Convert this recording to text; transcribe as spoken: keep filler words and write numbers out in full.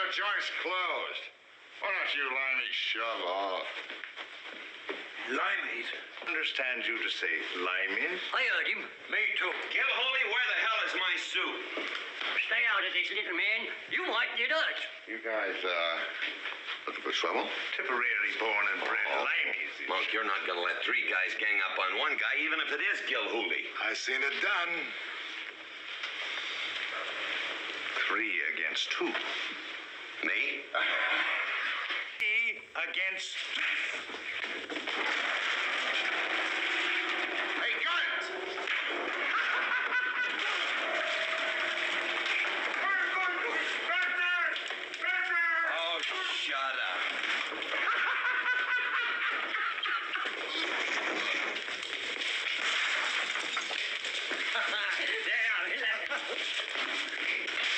the joint's closed. Why don't you limey shove off? Limeys? Understand you to say limeys? I heard him. Me too. Gilhooly, where the hell is my suit? Stay out of this, little man. You might get hurt. You guys, uh, looking for trouble? Tipperary born and bred Oh. limeys. Monk, you're not gonna let three guys gang up on one guy, even if it is Gilhooly. I seen it done. Three against two. Me? Three against...